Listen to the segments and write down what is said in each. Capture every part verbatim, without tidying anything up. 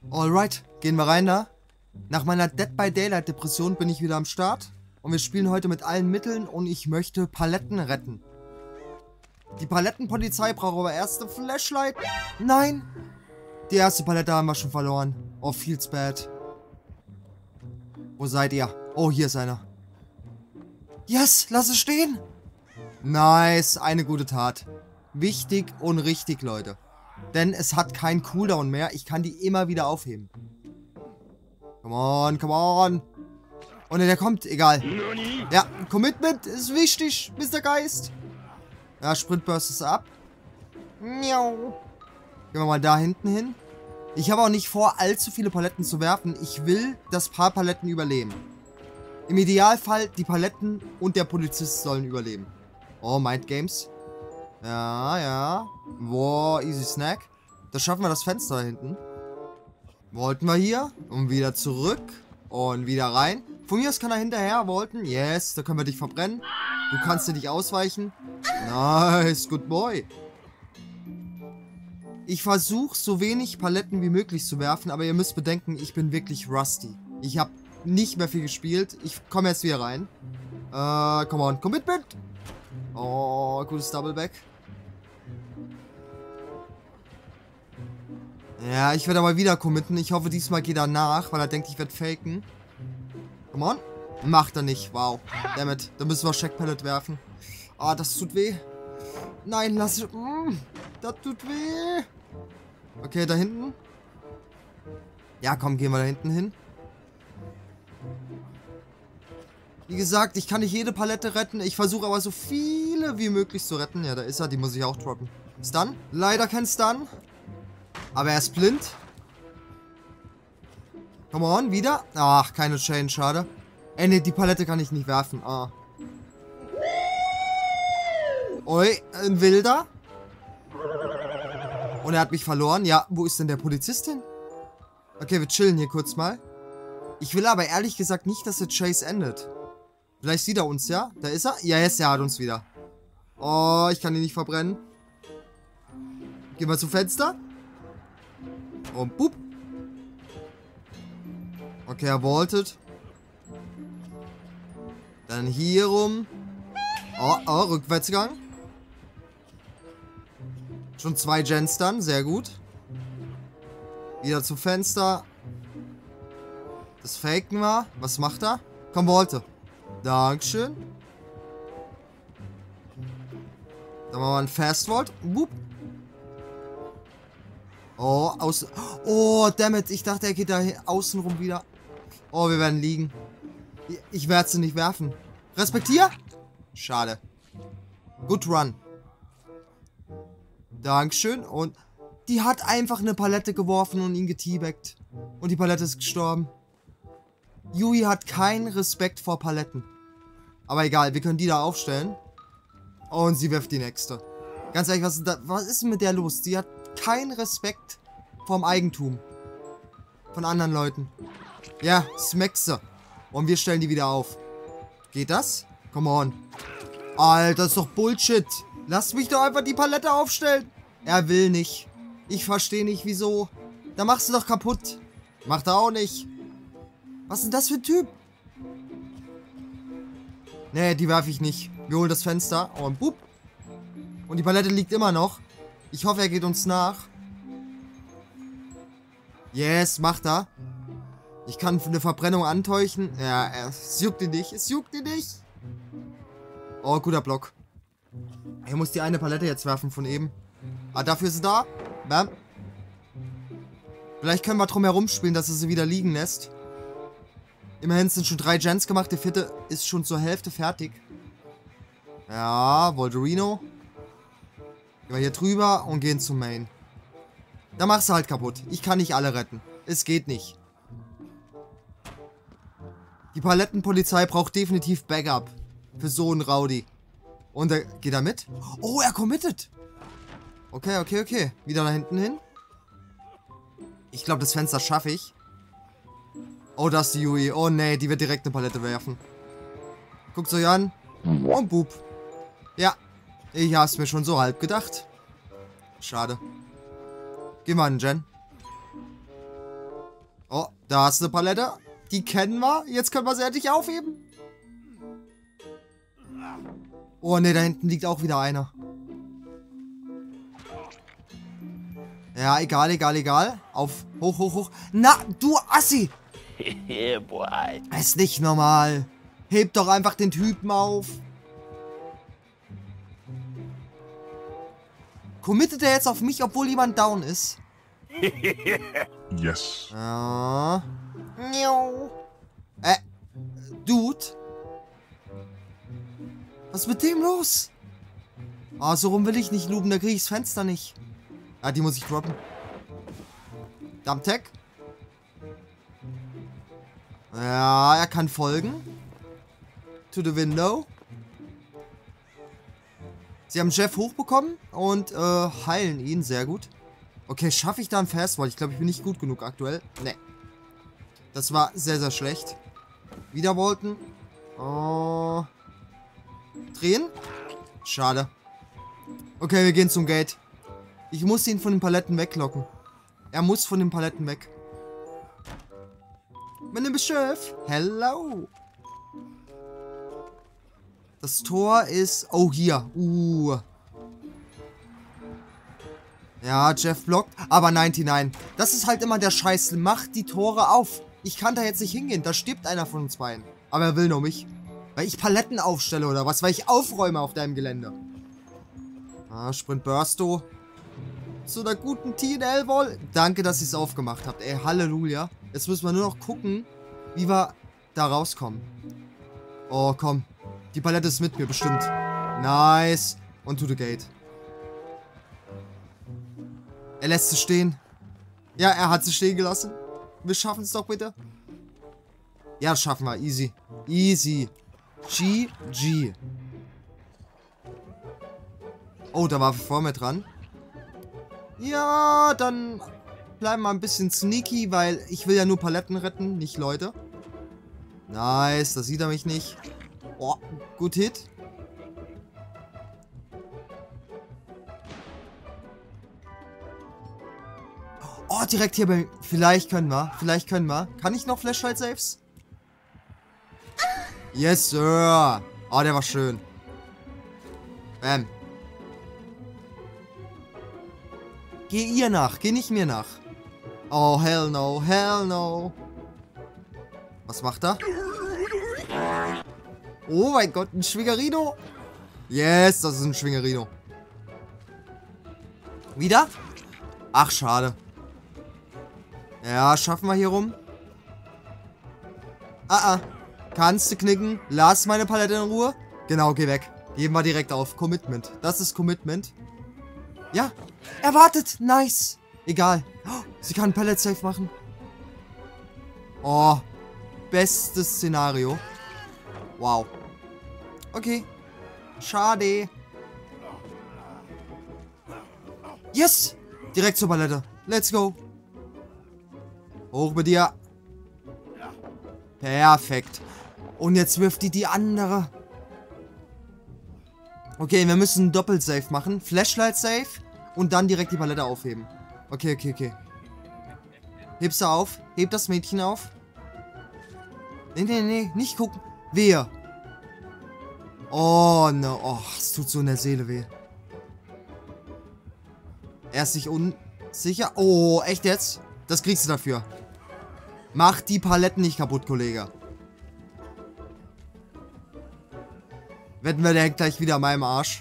Alright, gehen wir rein da. Nach meiner Dead by Daylight Depression bin ich wieder am Start. Und wir spielen heute mit allen Mitteln und ich möchte Paletten retten. Die Palettenpolizei braucht aber erst eine Flashlight. Nein! Die erste Palette haben wir schon verloren. Oh, feels bad. Wo seid ihr? Oh, hier ist einer. Yes, lass es stehen! Nice, eine gute Tat. Wichtig und richtig, Leute. Denn es hat keinen Cooldown mehr. Ich kann die immer wieder aufheben. Come on, come on. Oh ne, der kommt. Egal. Ja, Commitment ist wichtig, Mister Geist. Ja, Sprintburst ist ab. Miau. Gehen wir mal da hinten hin. Ich habe auch nicht vor, allzu viele Paletten zu werfen. Ich will, dass ein paar Paletten überleben. Im Idealfall die Paletten und der Polizist sollen überleben. Oh, Mind Games. Ja, ja. Wow, easy snack. Da schaffen wir das Fenster da hinten. Wollten wir hier. Und wieder zurück. Und wieder rein. Von mir aus kann er hinterher wollten. Yes, da können wir dich verbrennen. Du kannst dir nicht ausweichen. Nice, good boy. Ich versuche so wenig Paletten wie möglich zu werfen. Aber ihr müsst bedenken, ich bin wirklich rusty. Ich habe nicht mehr viel gespielt. Ich komme jetzt wieder rein. Äh, come on. Commitment. Oh, gutes Doubleback. Ja, ich werde aber wieder committen. Ich hoffe, diesmal geht er nach, weil er denkt, ich werde faken. Come on. Macht er nicht. Wow. Dammit. Dann müssen wir Check Pallet werfen. Ah, das tut weh. Nein, lass es. Mm, das tut weh. Okay, da hinten. Ja, komm, gehen wir da hinten hin. Wie gesagt, ich kann nicht jede Palette retten. Ich versuche aber so viele wie möglich zu retten. Ja, da ist er. Die muss ich auch droppen. Stun. Leider kein Stun. Aber er ist blind. Come on, wieder. Ach, keine Chain, schade. Ey, ne, die Palette kann ich nicht werfen. Ah. Ui, ein Wilder. Und er hat mich verloren. Ja, wo ist denn der Polizist hin? Okay, wir chillen hier kurz mal. Ich will aber ehrlich gesagt nicht, dass der Chase endet. Vielleicht sieht er uns, ja? Da ist er. Ja, yes, er hat uns wieder. Oh, ich kann ihn nicht verbrennen. Gehen wir zum Fenster. Und boop. Okay, er vaultet. Dann hier rum. Oh, oh, Rückwärtsgang. Schon zwei Gens dann, sehr gut. Wieder zum Fenster. Das faken wir. Was macht er? Komm, vaultet. Dankeschön. Dann machen wir einen Fast Vault. Boop. Oh, außen. Oh, dammit. Ich dachte, er geht da außen rum wieder. Oh, wir werden liegen. Ich werde sie nicht werfen. Respektier? Schade. Good run. Dankeschön. Und die hat einfach eine Palette geworfen und ihn geteabaggt. Und die Palette ist gestorben. Yui hat keinen Respekt vor Paletten. Aber egal, wir können die da aufstellen. Und sie wirft die nächste. Ganz ehrlich, was ist, da, was ist denn mit der los? Die hat keinen Respekt vorm Eigentum. Von anderen Leuten. Ja, smackse. Und wir stellen die wieder auf. Geht das? Come on. Alter, das ist doch Bullshit. Lass mich doch einfach die Palette aufstellen. Er will nicht. Ich verstehe nicht, wieso. Da machst du doch kaputt. Macht er auch nicht. Was ist denn das für ein Typ? Nee, die werfe ich nicht. Wir holen das Fenster. Und boop. Und die Palette liegt immer noch. Ich hoffe, er geht uns nach. Yes, macht er. Ich kann eine Verbrennung antäuschen. Ja, es juckt ihn nicht. Es juckt ihn nicht. Oh, guter Block. Er muss die eine Palette jetzt werfen von eben. Ah, dafür ist sie da. Bam. Vielleicht können wir drum herum spielen, dass er sie wieder liegen lässt. Immerhin sind schon drei Gens gemacht. Der vierte ist schon zur Hälfte fertig. Ja, Volderino. Gehen wir hier drüber und gehen zum Main. Da machst du halt kaputt. Ich kann nicht alle retten. Es geht nicht. Die Palettenpolizei braucht definitiv Backup. Für so einen Rowdy. Und da geht er mit? Oh, er committet. Okay, okay, okay. Wieder da hinten hin. Ich glaube, das Fenster schaffe ich. Oh, das ist die Yui. Oh, nee, die wird direkt eine Palette werfen. Guckt's euch an. Und boop. Ja, ich hab's mir schon so halb gedacht. Schade. Geh mal an, Jen. Oh, da ist eine Palette. Die kennen wir. Jetzt können wir sie endlich aufheben. Oh, ne, da hinten liegt auch wieder einer. Ja, egal, egal, egal. Auf, hoch, hoch, hoch. Na, du Assi! Yeah, boy. Ist nicht normal. Heb doch einfach den Typen auf. Committet er jetzt auf mich, obwohl jemand down ist? Yes. Ja. Äh, Dude? Was ist mit dem los? Ah, oh, so rum will ich nicht loopen, da kriege ich das Fenster nicht. Ah, die muss ich droppen. Dumptech. Ja, er kann folgen. To the window. Sie haben Jeff hochbekommen und äh, heilen ihn. Sehr gut. Okay, schaffe ich da einen Fastball? Ich glaube, ich bin nicht gut genug aktuell. Ne. Das war sehr, sehr schlecht. Wieder Bolton. Oh. Drehen. Schade. Okay, wir gehen zum Gate. Ich muss ihn von den Paletten weglocken. Er muss von den Paletten weg. Meine Chef. Hello. Das Tor ist... Oh, hier. Uh. Ja, Jeff blockt. Aber neunundneunzig. Das ist halt immer der Scheiß. Macht die Tore auf. Ich kann da jetzt nicht hingehen. Da stirbt einer von uns beiden. Aber er will nur mich. Weil ich Paletten aufstelle oder was? Weil ich aufräume auf deinem Gelände. Ah, Sprint Bursto. Zu einer guten T N L-Wall. Danke, dass ihr es aufgemacht habt. Ey, Halleluja. Jetzt müssen wir nur noch gucken, wie wir da rauskommen. Oh, komm. Die Palette ist mit mir, bestimmt. Nice. Und to the gate. Er lässt sie stehen. Ja, er hat sie stehen gelassen. Wir schaffen es doch bitte. Ja, das schaffen wir. Easy. Easy. G G. Oh, da war vor mir dran. Ja, dann bleiben wir ein bisschen sneaky, weil ich will ja nur Paletten retten, nicht Leute. Nice, da sieht er mich nicht. Oh, gut Hit. Oh, direkt hier bei... Vielleicht können wir, vielleicht können wir. Kann ich noch Flashlight-Saves? Yes, Sir. Oh, der war schön. Bam. Geh ihr nach, geh nicht mir nach. Oh, hell no, hell no. Was macht er? Oh mein Gott, ein Schwingerino. Yes, das ist ein Schwingerino. Wieder? Ach, schade. Ja, schaffen wir hier rum. Ah, ah. Kannst du knicken? Lass meine Palette in Ruhe. Genau, geh weg. Geben wir direkt auf. Commitment. Das ist Commitment. Ja. Er wartet. Nice. Egal. Oh, sie kann Pallet safe machen. Oh. Bestes Szenario. Wow. Okay. Schade. Yes. Direkt zur Palette. Let's go. Hoch mit dir. Perfekt. Und jetzt wirft die die andere. Okay, wir müssen Doppel-Safe machen. Flashlight-Safe. Und dann direkt die Palette aufheben. Okay, okay, okay. Hebst du auf. Heb das Mädchen auf. Nee, nee, nee. Nicht gucken. Wehe. Oh, no. Oh, es tut so in der Seele weh. Er ist sich unsicher. Oh, echt jetzt? Das kriegst du dafür. Mach die Paletten nicht kaputt, Kollege. Wetten wir, der hängt gleich wieder an meinem Arsch.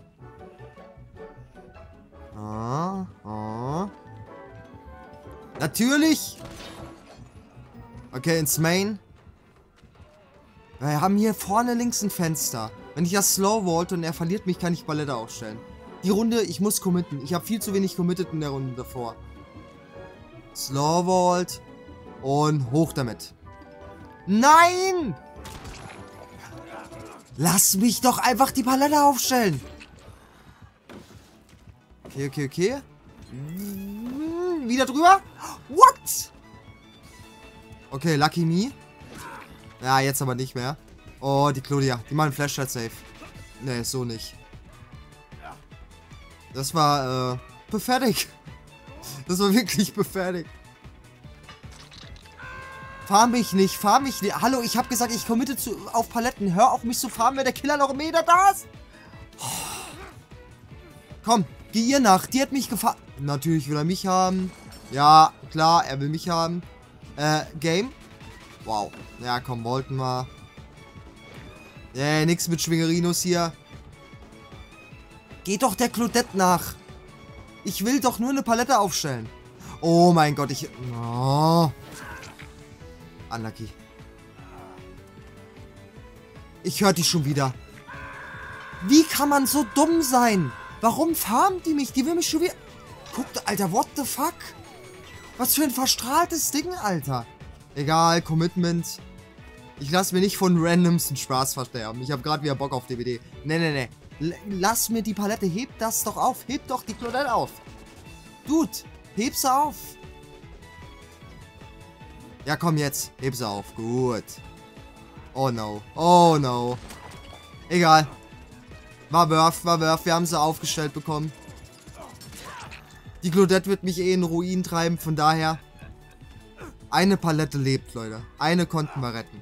Ah, ah. Natürlich. Okay, ins Main. Wir haben hier vorne links ein Fenster. Wenn ich das slow vault und er verliert mich, kann ich Palette aufstellen. Die Runde, ich muss committen. Ich habe viel zu wenig committed in der Runde davor. Slow vault. Und hoch damit. Nein! Lass mich doch einfach die Palette aufstellen. Okay, okay, okay. Wieder drüber. What? Okay, Lucky Me. Ja, jetzt aber nicht mehr. Oh, die Claudia. Die machen Flashlight safe. Nee, so nicht. Das war, äh, pathetic. Das war wirklich pathetic. Fahr mich nicht, fahr mich nicht. Hallo, ich habe gesagt, ich committe zu, auf Paletten. Hör auf mich zu fahren, wenn der Killer noch einen Meter da ist. Komm, geh ihr nach. Die hat mich gefahren. Natürlich will er mich haben. Ja, klar, er will mich haben. Äh, Game. Wow. Ja, komm, wollten wir. Nee, nix mit Schwingerinos hier. Geh doch der Claudette nach. Ich will doch nur eine Palette aufstellen. Oh mein Gott, ich... Oh. Unlucky. Ich höre die schon wieder. Wie kann man so dumm sein? Warum farmt die mich? Die will mich schon wieder... Guckt, Alter, what the fuck? Was für ein verstrahltes Ding, Alter. Egal, Commitment. Ich lasse mir nicht von randomsten Spaß versterben. Ich habe gerade wieder Bock auf D V D. Nee, nee, nee. L lass mir die Palette. Heb das doch auf. Heb doch die Claudette auf. Dude, heb sie auf. Ja, komm jetzt. Heb sie auf. Gut. Oh no. Oh no. Egal. War Wurf, war Wurf. Wir haben sie aufgestellt bekommen. Die Claudette wird mich eh in Ruin treiben. Von daher. Eine Palette lebt, Leute. Eine konnten wir retten.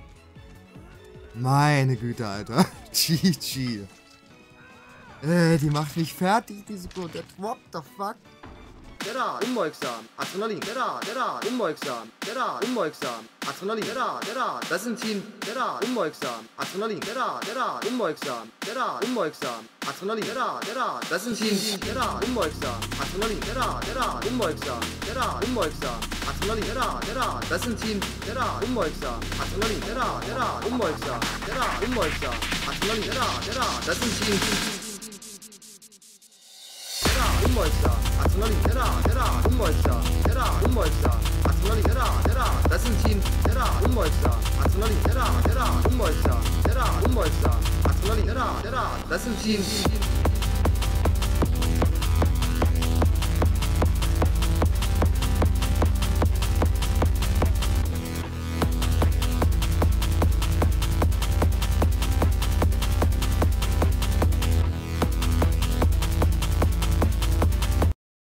Meine Güte, Alter. G G. Äh, die macht mich fertig, diese Claudette. What the fuck? Dera, unbeugsam. Adrenalin. Dera, Dera, unbeugsam. Dera, unbeugsam. Adrenalin. Dera, Dera. Das ist ein Team. Dera, unbeugsam. Adrenalin. Dera, Dera, unbeugsam. Dera, unbeugsam. Adrenalin. Dera, Dera. Das ist ein Team. Dera, unbeugsam. Adrenalin. Dera, Dera, unbeugsam. Dera, unbeugsam. Adrenalin. Dera, Dera. Das ist ein Team. Dera, unbeugsam. Adrenalin. Dera, Dera, unbeugsam. Dera, unbeugsam. Adrenalin. Dera, Dera. Das ist ein Team. Unbeugsam, Adrenalin, Dera, Dera, unbeugsam, Dera, unbeugsam, Adrenalin, Dera, Dera, das ist ein Team, Dera, unbeugsam, Adrenalin, Dera, Dera, unbeugsam, Dera, unbeugsam, Adrenalin, Dera, Dera, das ist ein Team.